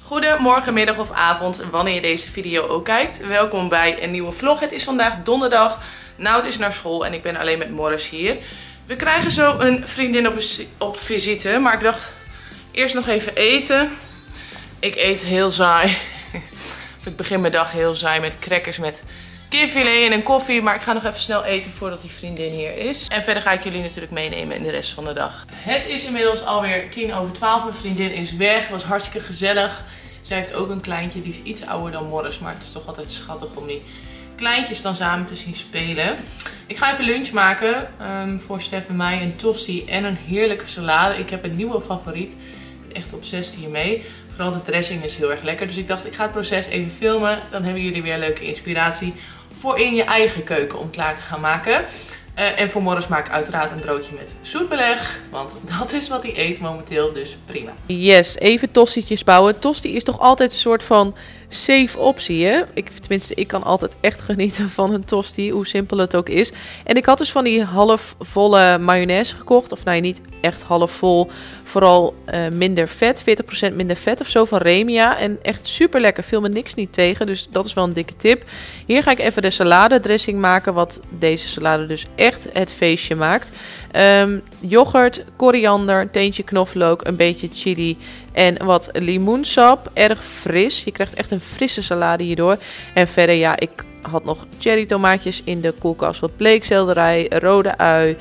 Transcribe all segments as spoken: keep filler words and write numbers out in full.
Goedemorgen, middag of avond, wanneer je deze video ook kijkt. Welkom bij een nieuwe vlog. Het is vandaag donderdag. Nout is naar school en ik ben alleen met Morris hier. We krijgen zo een vriendin op, op visite, maar ik dacht eerst nog even eten. Ik eet heel saai. Of ik begin mijn dag heel saai met crackers met kipfilet en een koffie. Maar ik ga nog even snel eten voordat die vriendin hier is. En verder ga ik jullie natuurlijk meenemen in de rest van de dag. Het is inmiddels alweer tien over twaalf. Mijn vriendin is weg. Het was hartstikke gezellig. Zij heeft ook een kleintje. Die is iets ouder dan Morris. Maar het is toch altijd schattig om die kleintjes dan samen te zien spelen. Ik ga even lunch maken. Um, voor Stef en mij een tosti en een heerlijke salade. Ik heb een nieuwe favoriet. Ik ben echt obsessief hiermee. Vooral de dressing is heel erg lekker. Dus ik dacht, ik ga het proces even filmen. Dan hebben jullie weer leuke inspiratie voor in je eigen keuken om klaar te gaan maken. Uh, en voor Morris maak ik uiteraard een broodje met zoetbeleg. Want dat is wat hij eet momenteel, dus prima. Yes, even tostietjes bouwen. Tosti is toch altijd een soort van safe optie, hè? Ik, tenminste, ik kan altijd echt genieten van een tosti, hoe simpel het ook is. En ik had dus van die halfvolle mayonaise gekocht. Of nee, niet echt half vol. Vooral uh, minder vet, veertig procent minder vet of zo van Remia. En echt super lekker, viel me niks niet tegen. Dus dat is wel een dikke tip. Hier ga ik even de saladedressing maken, wat deze salade dus echt het feestje maakt. Um, yoghurt, koriander, een teentje knoflook, een beetje chili en wat limoensap. Erg fris. Je krijgt echt een frisse salade hierdoor. En verder, ja, ik had nog cherry tomaatjes in de koelkast. Wat bleekselderij, rode ui.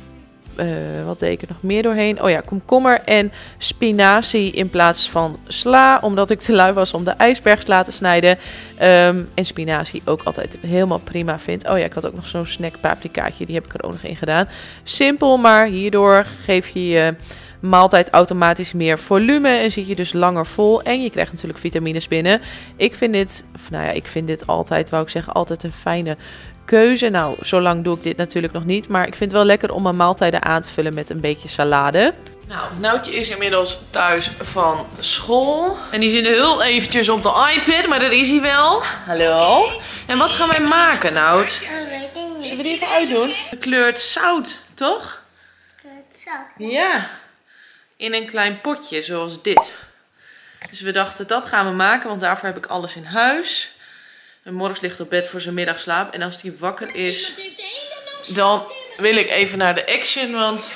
Uh, wat deed ik er nog meer doorheen? Oh ja, komkommer en spinazie in plaats van sla. Omdat ik te lui was om de ijsbergsla te snijden. Um, en spinazie ook altijd helemaal prima vind. Oh ja, ik had ook nog zo'n snack paprikaatje. Die heb ik er ook nog in gedaan. Simpel, maar hierdoor geef je je maaltijd automatisch meer volume. En zit je dus langer vol. En je krijgt natuurlijk vitamines binnen. Ik vind dit, of nou ja, ik vind dit altijd, wou ik zeggen, altijd een fijne keuze. Nou, zo lang doe ik dit natuurlijk nog niet. Maar ik vind het wel lekker om mijn maaltijden aan te vullen met een beetje salade. Nou, Noutje is inmiddels thuis van school. En die zit heel eventjes op de iPad, maar daar is hij wel. Hallo. En wat gaan wij maken, Nout? Zullen we die even uitdoen? Gekleurd zout, toch? Gekleurd zout? Ja. In een klein potje, zoals dit. Dus we dachten, dat gaan we maken, want daarvoor heb ik alles in huis. En Morris ligt op bed voor zijn middagslaap. En als hij wakker is, dan wil ik even naar de Action. Want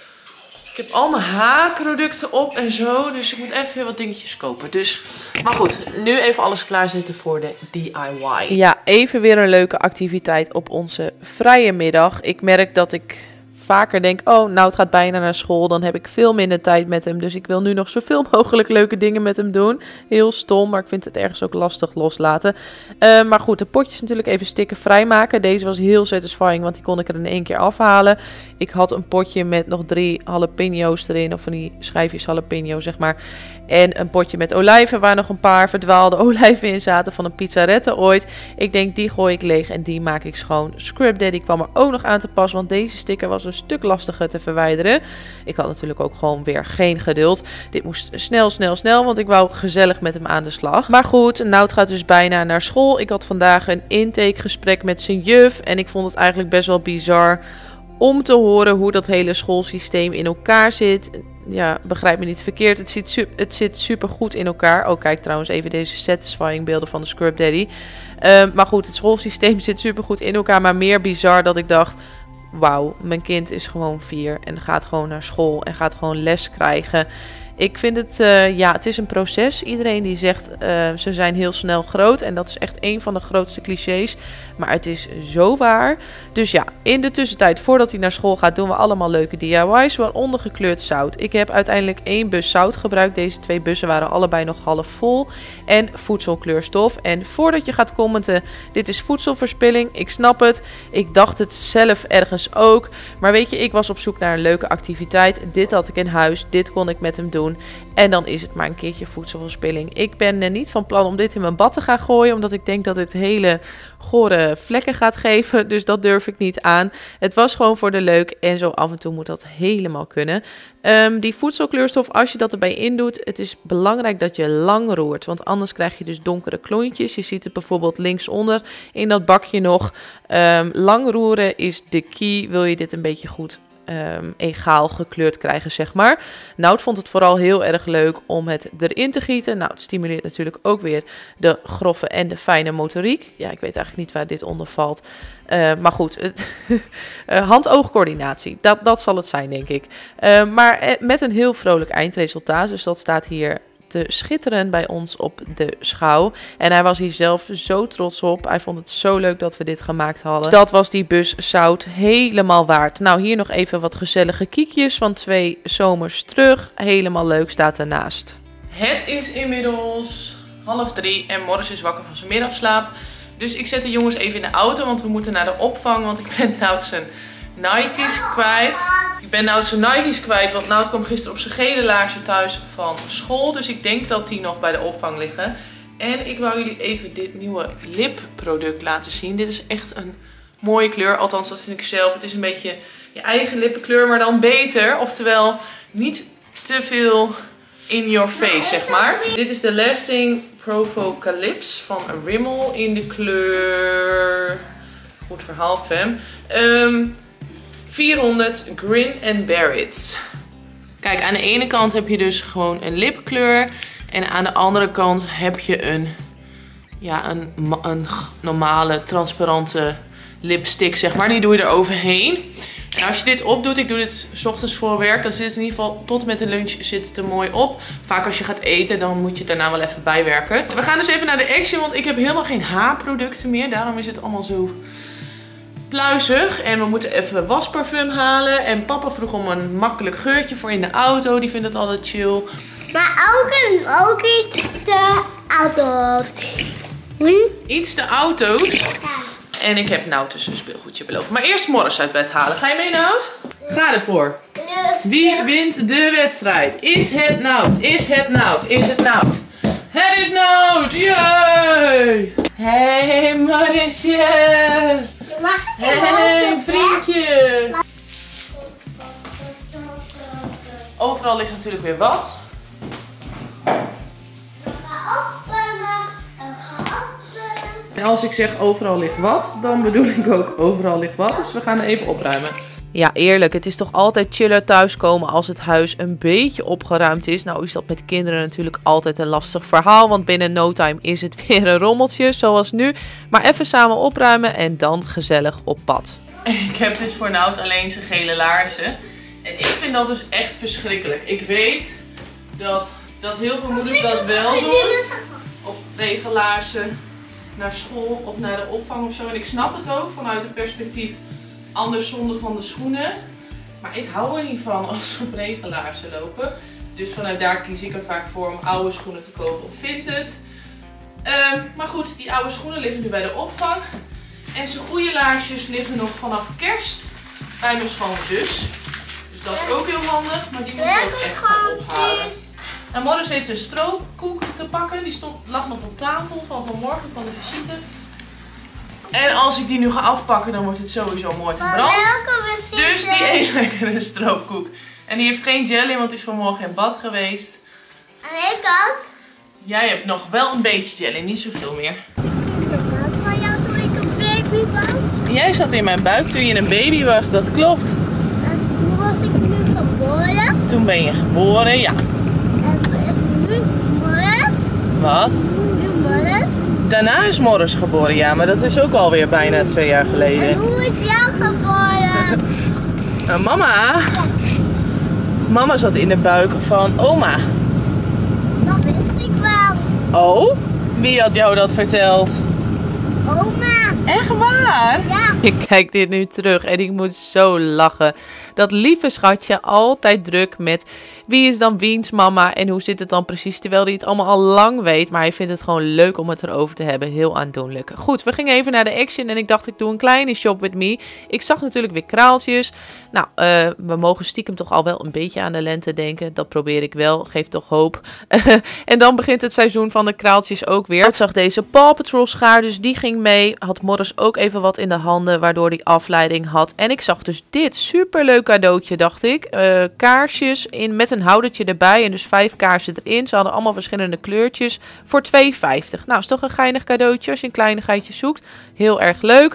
ik heb al mijn haarproducten op en zo. Dus ik moet even weer wat dingetjes kopen. Dus, maar goed, nu even alles klaarzetten voor de D I Y. Ja, even weer een leuke activiteit op onze vrije middag. Ik merk dat ik vaker denk, oh, nou het gaat bijna naar school. Dan heb ik veel minder tijd met hem. Dus ik wil nu nog zoveel mogelijk leuke dingen met hem doen. Heel stom, maar ik vind het ergens ook lastig loslaten. Uh, maar goed, de potjes natuurlijk even stikken vrijmaken. Deze was heel satisfying, want die kon ik er in één keer afhalen. Ik had een potje met nog drie jalapeno's erin. Of van die schijfjes jalapeno, zeg maar. En een potje met olijven, waar nog een paar verdwaalde olijven in zaten van een pizzarette ooit. Ik denk, die gooi ik leeg en die maak ik schoon. Scrub Daddy kwam er ook nog aan te pas, want deze sticker was een stuk lastiger te verwijderen. Ik had natuurlijk ook gewoon weer geen geduld. Dit moest snel, snel, snel, want ik wou gezellig met hem aan de slag. Maar goed, Nout gaat dus bijna naar school. Ik had vandaag een intakegesprek met zijn juf en ik vond het eigenlijk best wel bizar om te horen hoe dat hele schoolsysteem in elkaar zit. Ja, begrijp me niet verkeerd. Het zit, het zit super goed in elkaar. Oh, kijk trouwens even deze satisfying beelden van de Scrub Daddy. Uh, maar goed, het schoolsysteem zit super goed in elkaar. Maar meer bizar dat ik dacht, wauw, mijn kind is gewoon vier en gaat gewoon naar school en gaat gewoon les krijgen. Ik vind het, uh, ja, het is een proces. Iedereen die zegt, uh, ze zijn heel snel groot. En dat is echt een van de grootste clichés. Maar het is zo waar. Dus ja, in de tussentijd, voordat hij naar school gaat, doen we allemaal leuke D I Y's. Waaronder gekleurd zout. Ik heb uiteindelijk één bus zout gebruikt. Deze twee bussen waren allebei nog half vol. En voedselkleurstof. En voordat je gaat commenten, dit is voedselverspilling. Ik snap het. Ik dacht het zelf ergens ook. Maar weet je, ik was op zoek naar een leuke activiteit. Dit had ik in huis. Dit kon ik met hem doen. En dan is het maar een keertje voedselverspilling. Ik ben er niet van plan om dit in mijn bad te gaan gooien. Omdat ik denk dat het hele gore vlekken gaat geven. Dus dat durf ik niet aan. Het was gewoon voor de leuk. En zo af en toe moet dat helemaal kunnen. Um, die voedselkleurstof, als je dat erbij in doet, het is belangrijk dat je lang roert. Want anders krijg je dus donkere klontjes. Je ziet het bijvoorbeeld linksonder in dat bakje nog. Um, lang roeren is de key. Wil je dit een beetje goed um, egaal gekleurd krijgen, zeg maar. Nout vond het vooral heel erg leuk om het erin te gieten. Nou, het stimuleert natuurlijk ook weer de grove en de fijne motoriek. Ja, ik weet eigenlijk niet waar dit onder valt. Uh, maar goed, uh, hand-oogcoördinatie, dat, dat zal het zijn, denk ik. Uh, maar met een heel vrolijk eindresultaat, dus dat staat hier te schitteren bij ons op de schouw. En hij was hier zelf zo trots op. Hij vond het zo leuk dat we dit gemaakt hadden. Dus dat was die bus zout helemaal waard. Nou, hier nog even wat gezellige kiekjes van twee zomers terug. Helemaal leuk staat ernaast. Het is inmiddels half drie en Morris is wakker van zijn middagslaap. Dus ik zet de jongens even in de auto, want we moeten naar de opvang. Want ik ben Nout zijn Nike's kwijt. Ik ben Nout zijn Nike's kwijt, want Nout kwam gisteren op zijn gele laarzen thuis van school. Dus ik denk dat die nog bij de opvang liggen. En ik wou jullie even dit nieuwe lipproduct laten zien. Dit is echt een mooie kleur, althans dat vind ik zelf. Het is een beetje je eigen lippenkleur, maar dan beter. Oftewel niet te veel in your face, zeg maar. Dit is de Lasting Provocalypse van Rimmel in de kleur... Goed verhaal, fam. Um, vierhonderd Grin and Bear It. Kijk, aan de ene kant heb je dus gewoon een lipkleur. En aan de andere kant heb je een, ja, een, een normale, transparante lipstick, zeg maar. Die doe je er overheen. En als je dit opdoet, ik doe dit 's ochtends voor werk, dan zit het in ieder geval tot en met de lunch zit het er mooi op. Vaak als je gaat eten, dan moet je het daarna wel even bijwerken. We gaan dus even naar de Action, want ik heb helemaal geen haarproducten meer. Daarom is het allemaal zo pluizig. En we moeten even wasparfum halen. En papa vroeg om een makkelijk geurtje voor in de auto. Die vindt het altijd chill. Maar ook, een, ook iets te auto's. Hm? Iets te auto's. Ja. En ik heb Nout dus een speelgoedje beloofd. Maar eerst Morris uit bed halen. Ga je mee, Nout? Ga ervoor. Wie wint de wedstrijd? Is het Nout? Is het Nout? Is het Nout? Het is Nout! Yay! Hey, Morrisje! Hey, vriendje! Overal ligt natuurlijk weer wat. En als ik zeg overal ligt wat, dan bedoel ik ook overal ligt wat. Dus we gaan er even opruimen. Ja, eerlijk. Het is toch altijd chiller thuiskomen als het huis een beetje opgeruimd is. Nou is dat met kinderen natuurlijk altijd een lastig verhaal. Want binnen no time is het weer een rommeltje, zoals nu. Maar even samen opruimen en dan gezellig op pad. Ik heb dus voor Nout alleen zijn gele laarzen. En ik vind dat dus echt verschrikkelijk. Ik weet dat, dat heel veel moeders dat wel doen. Op regelaarzen naar school of naar de opvang of zo. En ik snap het ook vanuit het perspectief anders zonde van de schoenen. Maar ik hou er niet van als we op regelaarzen lopen. Dus vanuit daar kies ik er vaak voor om oude schoenen te kopen op Vinted. Um, maar goed, die oude schoenen liggen nu bij de opvang. En zijn goede laarsjes liggen nog vanaf kerst bij mijn schoonzus. Dus dat is ook heel handig. Maar die moet ik ook echt gaan ophalen. En Morris heeft een stroopkoek te pakken. Die stond, lag nog op tafel van vanmorgen van de visite. En als ik die nu ga afpakken, dan wordt het sowieso mooi gebrand. Dus die eet lekker een stroopkoek. En die heeft geen jelly, want die is vanmorgen in bad geweest. En ik ook. Jij hebt nog wel een beetje jelly, niet zoveel meer. Van jou toen ik een baby was? Jij zat in mijn buik toen je een baby was, dat klopt. En toen was ik nu geboren. Toen ben je geboren, ja. En is nu Morris? Wat? Nu Morris? Daarna is Morris geboren, ja, maar dat is ook alweer bijna twee jaar geleden. En hoe is jou geboren? Nou, mama. Mama zat in de buik van oma. Dat wist ik wel. Oh? Wie had jou dat verteld? Oma. Echt waar? Ja. Ik kijk dit nu terug en ik moet zo lachen. Dat lieve schatje altijd druk met wie is dan wiens mama en hoe zit het dan precies. Terwijl hij het allemaal al lang weet, maar hij vindt het gewoon leuk om het erover te hebben. Heel aandoenlijk. Goed, we gingen even naar de Action en ik dacht ik doe een kleine shop with me. Ik zag natuurlijk weer kraaltjes. Nou, uh, we mogen stiekem toch al wel een beetje aan de lente denken. Dat probeer ik wel, geeft toch hoop. En dan begint het seizoen van de kraaltjes ook weer. Ik zag deze Paw Patrol schaar, dus die ging mee. Had Morris ook even wat in de handen, waardoor hij afleiding had. En ik zag dus dit superleuke cadeautje, dacht ik. Uh, kaarsjes in, met een houdertje erbij. En dus vijf kaarsen erin. Ze hadden allemaal verschillende kleurtjes. Voor twee vijftig. Nou, is toch een geinig cadeautje als je een kleinigheidje zoekt. Heel erg leuk.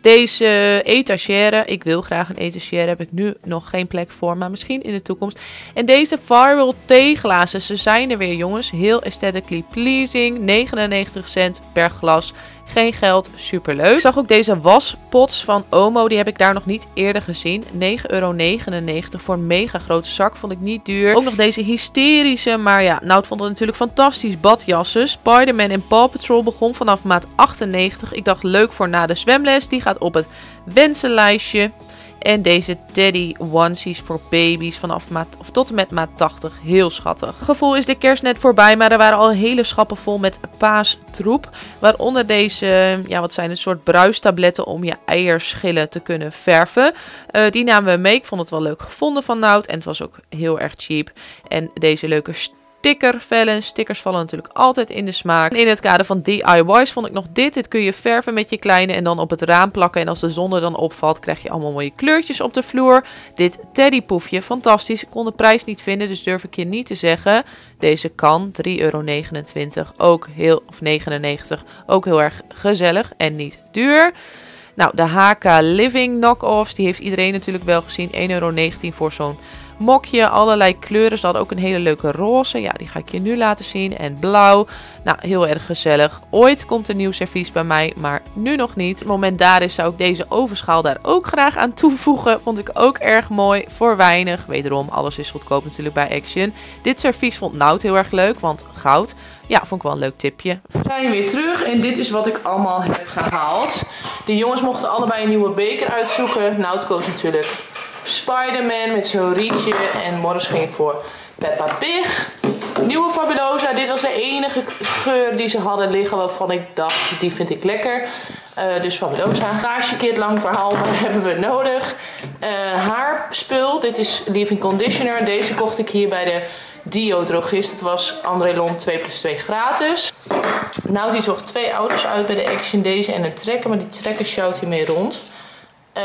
Deze etagère. Ik wil graag een etagère. Heb ik nu nog geen plek voor. Maar misschien in de toekomst. En deze Firewall theeglazen. Ze zijn er weer, jongens. Heel aesthetically pleasing. negenennegentig cent per glas. Geen geld, superleuk. Ik zag ook deze waspots van Omo. Die heb ik daar nog niet eerder gezien. negen euro negenennegentig voor een mega grote zak. Vond ik niet duur. Ook nog deze hysterische. Maar ja, Nout vond het natuurlijk fantastisch. Badjassen. Spider-Man en Paw Patrol begon vanaf maat achtennegentig. Ik dacht leuk voor na de zwemles. Die gaat op het wensenlijstje. En deze teddy onesies voor baby's vanaf maat, of tot en met maat tachtig. Heel schattig. Gevoel is de kerst net voorbij, maar er waren al hele schappen vol met paastroep. Waaronder deze, ja wat zijn het, soort bruistabletten om je eierschillen te kunnen verven. Uh, die namen we mee. Ik vond het wel leuk gevonden van Nout. En het was ook heel erg cheap. En deze leuke stickervellen. Stickers vallen natuurlijk altijd in de smaak. En in het kader van D I Y's vond ik nog dit. Dit kun je verven met je kleine en dan op het raam plakken. En als de zon er dan opvalt, krijg je allemaal mooie kleurtjes op de vloer. Dit teddypoefje, fantastisch. Ik kon de prijs niet vinden, dus durf ik je niet te zeggen. Deze kan, drie euro negenentwintig. Ook heel, of negenennegentig. Ook heel erg gezellig en niet duur. Nou, de H K Living knock-offs, die heeft iedereen natuurlijk wel gezien. één euro negentien voor zo'n mokje, allerlei kleuren. Ze hadden ook een hele leuke roze. Ja, die ga ik je nu laten zien. En blauw. Nou, heel erg gezellig. Ooit komt een nieuw servies bij mij, maar nu nog niet. Het moment daar is, zou ik deze ovenschaal daar ook graag aan toevoegen. Vond ik ook erg mooi. Voor weinig. Wederom, alles is goedkoop natuurlijk bij Action. Dit servies vond Nout heel erg leuk, want goud. Ja, vond ik wel een leuk tipje. We zijn weer terug en dit is wat ik allemaal heb gehaald. De jongens mochten allebei een nieuwe beker uitzoeken. Nout koos natuurlijk Spider-Man met zo'n rietje en Morris ging voor Peppa Pig. Nieuwe Fabulosa, dit was de enige geur die ze hadden liggen waarvan ik dacht, die vind ik lekker. Uh, dus Fabulosa. Kaarsje kit, lang verhaal, maar hebben we nodig. Uh, haarspul, dit is leave-in conditioner. Deze kocht ik hier bij de Dio drogist. Het was André Lon twee plus twee gratis. Nou, die zocht twee auto's uit bij de Action. Deze en een trekker, maar die trekker sjouwt hiermee rond. Uh,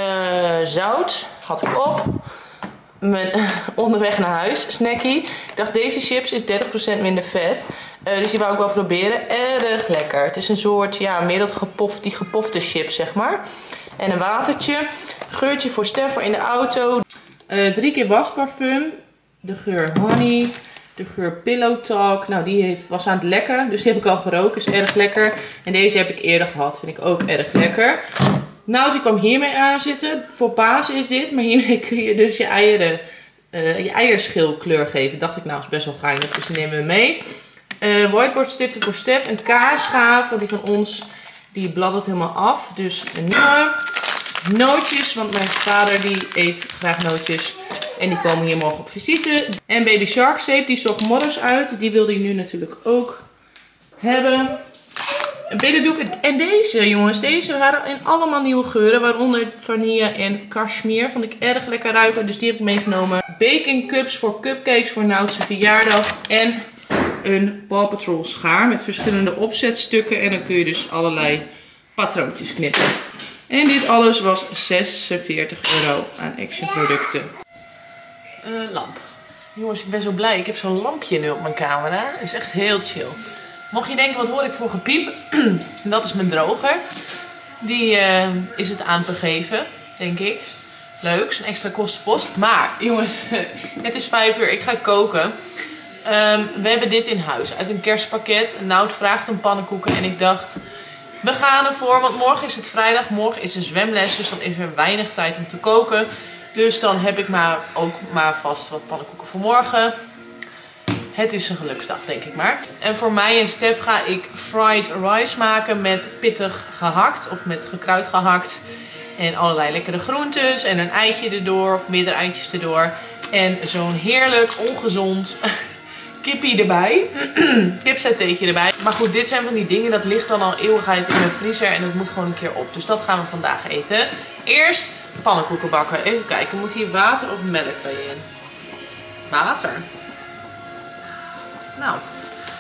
zout had ik op. Mijn, uh, onderweg naar huis. Snackie. Ik dacht, deze chips is dertig procent minder vet. Uh, dus die wou ik wel proberen. Erg lekker. Het is een soort, ja, meer dat gepoft, die gepofte chips, zeg maar. En een watertje. Geurtje voor Stef voor in de auto. Uh, drie keer wasparfum. De geur honey. De geur Pillow Talk. Nou, die heeft, was aan het lekken. Dus die heb ik al geroken. Is erg lekker. En deze heb ik eerder gehad. Vind ik ook erg lekker. Nou, die kwam hiermee aanzitten. Voor Pasen is dit. Maar hiermee kun je dus je eieren, uh, je eierschil kleur geven. Dacht ik, nou, is best wel geinig. Dus die nemen we mee. Uh, whiteboardstiften voor Stef. Een kaasschaaf. Want die van ons, die bladdert helemaal af. Dus een nieuwe. Nootjes. Want mijn vader, die eet graag nootjes. En die komen hier morgen op visite. En Baby Shark zeep. Die zocht Morris uit. Die wilde hij nu natuurlijk ook hebben. Een billendoek. En deze, jongens. Deze waren in allemaal nieuwe geuren. Waaronder vanille en cashmere. Vond ik erg lekker ruiken. Dus die heb ik meegenomen. Baking cups voor cupcakes voor Nout's verjaardag. En een Paw Patrol schaar. Met verschillende opzetstukken. En dan kun je dus allerlei patroontjes knippen. En dit alles was zesenveertig euro aan Action producten. Uh, lamp. Jongens, ik ben zo blij. Ik heb zo'n lampje nu op mijn camera. Dat is echt heel chill. Mocht je denken, wat hoor ik voor gepiep? Dat is mijn droger. Die uh, is het aan het begeven, denk ik. Leuk, zo'n extra kostenpost. Maar, jongens, het is vijf uur. Ik ga koken. Um, we hebben dit in huis. Uit een kerstpakket. Nout vraagt om pannenkoeken. En ik dacht, we gaan ervoor. Want morgen is het vrijdag. Morgen is een zwemles. Dus dan is er weinig tijd om te koken. Dus dan heb ik maar ook maar vast wat pannenkoeken voor morgen. Het is een geluksdag, denk ik maar. En voor mij en Stef ga ik fried rice maken met pittig gehakt. Of met gekruid gehakt. En allerlei lekkere groentes. En een eitje erdoor. Of meerdere eitjes erdoor. En zo'n heerlijk, ongezond kippie erbij. Kipsatéetje erbij. Maar goed, dit zijn van die dingen. Dat ligt dan al eeuwigheid in mijn vriezer. En dat moet gewoon een keer op. Dus dat gaan we vandaag eten. Eerst pannenkoeken bakken. Even kijken. Moet hier water of melk bij in? Water. Nou,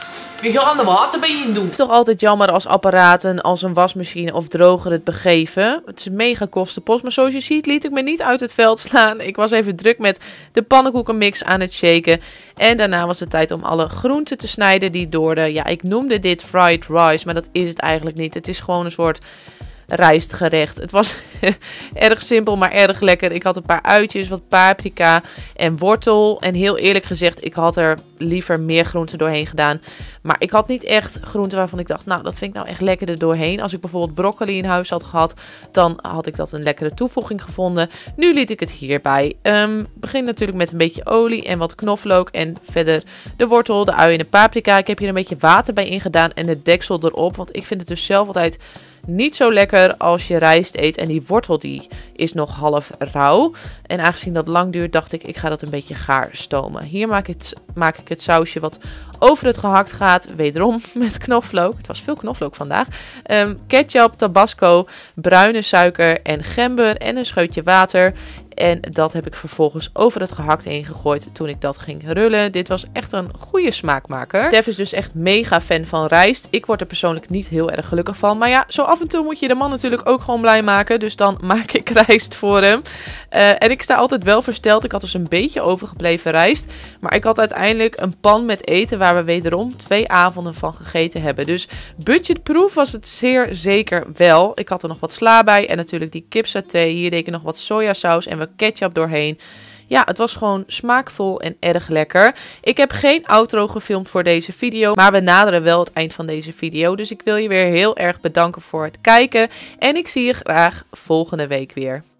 Je gaat er water bij in doen. Het is toch altijd jammer als apparaten als een wasmachine of droger het begeven. Het is mega kostenpost, maar zoals je ziet liet ik me niet uit het veld slaan. Ik was even druk met de pannenkoekenmix aan het shaken. En daarna was het tijd om alle groenten te snijden die door de, ja, ik noemde dit fried rice, maar dat is het eigenlijk niet. Het is gewoon een soort rijstgerecht. Het was erg simpel, maar erg lekker. Ik had een paar uitjes, wat paprika en wortel. En heel eerlijk gezegd, ik had er liever meer groenten doorheen gedaan. Maar ik had niet echt groenten waarvan ik dacht, nou, dat vind ik nou echt lekker er doorheen. Als ik bijvoorbeeld broccoli in huis had gehad, dan had ik dat een lekkere toevoeging gevonden. Nu liet ik het hierbij. Um, begin natuurlijk met een beetje olie en wat knoflook. En verder de wortel, de ui en de paprika. Ik heb hier een beetje water bij ingedaan en de deksel erop. Want ik vind het dus zelf altijd niet zo lekker als je rijst eet en die wortel die is nog half rauw. En aangezien dat lang duurt, dacht ik, ik ga dat een beetje gaar stomen. Hier maak ik het, maak ik het sausje wat over het gehakt gaat. Wederom met knoflook. Het was veel knoflook vandaag. Um, ketchup, tabasco, bruine suiker en gember en een scheutje water. En dat heb ik vervolgens over het gehakt heen gegooid toen ik dat ging rullen. Dit was echt een goede smaakmaker. Stef is dus echt mega fan van rijst. Ik word er persoonlijk niet heel erg gelukkig van. Maar ja, zo af en toe moet je de man natuurlijk ook gewoon blij maken. Dus dan maak ik rijst voor hem. Uh, en ik sta altijd wel versteld. Ik had dus een beetje overgebleven rijst. Maar ik had uiteindelijk een pan met eten waar we wederom twee avonden van gegeten hebben. Dus budgetproof was het zeer zeker wel. Ik had er nog wat sla bij en natuurlijk die kipsaté. Hier deed ik nog wat sojasaus en ketchup doorheen. Ja, het was gewoon smaakvol en erg lekker. Ik heb geen outro gefilmd voor deze video, maar we naderen wel het eind van deze video. Dus ik wil je weer heel erg bedanken voor het kijken en ik zie je graag volgende week weer.